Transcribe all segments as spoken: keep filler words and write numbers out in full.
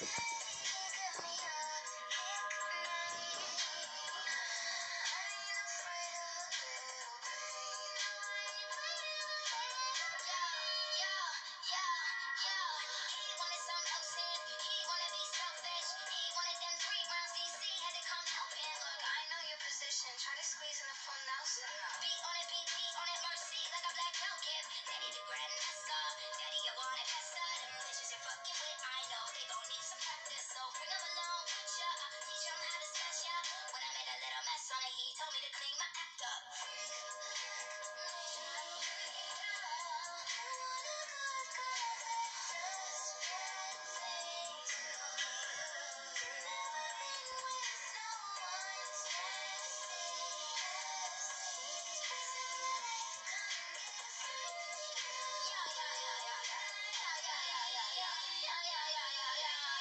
Try to squeeze in the phone now, beat on it, beat, beat on it, mercy, like a black belt gift. They need a grandmaster, daddy, you want it, master. Them bitches you're fucking with, I know they gon' need some practice, so bring them along with ya. I teach them how to smash ya. When I made a little mess on it, he told me to clean my act up.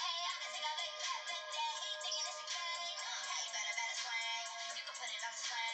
Put it on swag.